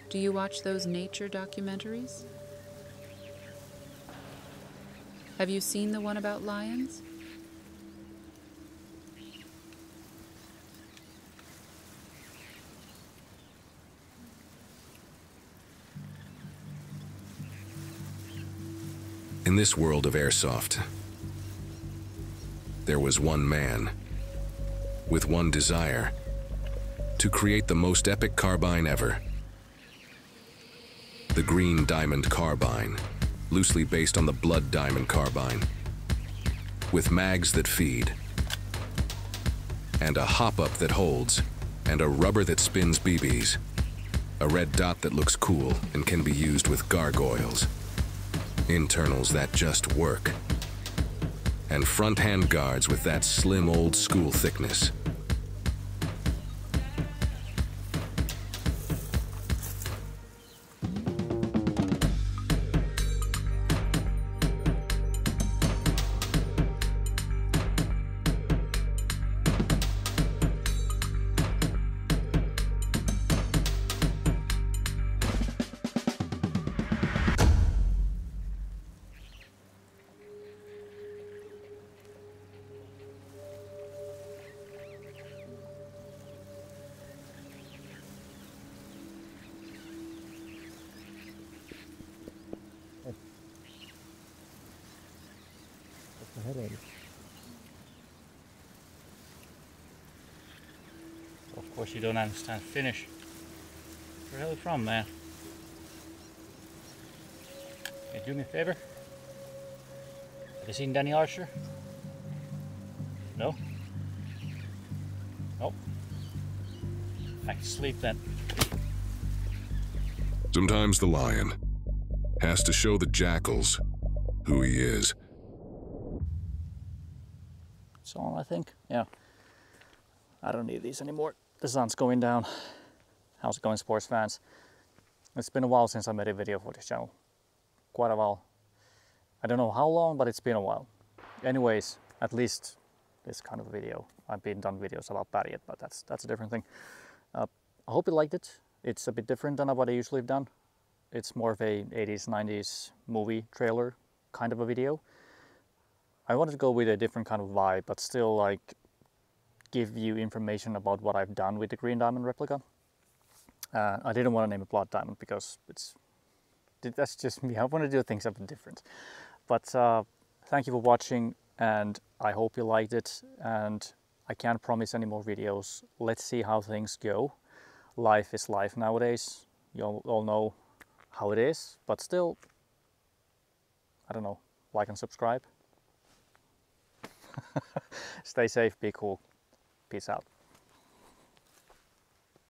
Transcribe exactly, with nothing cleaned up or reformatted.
Do you watch those nature documentaries? Have you seen the one about lions? In this world of airsoft, there was one man with one desire: to create the most epic carbine ever. The Green Diamond Carbine, loosely based on the Blood Diamond Carbine, with mags that feed, and a hop-up that holds, and a rubber that spins B Bs, a red dot that looks cool and can be used with gargoyles, internals that just work, and front hand guards with that slim old school thickness. Of course you don't understand Finnish. Where the hell are you from, man? Can you do me a favor? Have you seen Danny Archer? No? Nope. Back to sleep then. Sometimes the lion has to show the jackals who he is. It's on, I think. Yeah. I don't need these anymore. The sun's going down. How's it going, sports fans? It's been a while since I made a video for this channel. Quite a while. I don't know how long, but it's been a while. Anyways, at least this kind of video. I've been done videos about that yet, but that's that's a different thing. Uh, I hope you liked it. It's a bit different than what I usually have done. It's more of a eighties, nineties movie trailer kind of a video. I wanted to go with a different kind of vibe, but still like give you information about what I've done with the Green Diamond replica. Uh, I didn't want to name it Blood Diamond because it's that's just me. I want to do things a bit different. But uh, thank you for watching, and I hope you liked it. And I can't promise any more videos. Let's see how things go. Life is life nowadays. You all, all know how it is, but still, I don't know, like and subscribe. Stay safe, be cool. Peace out.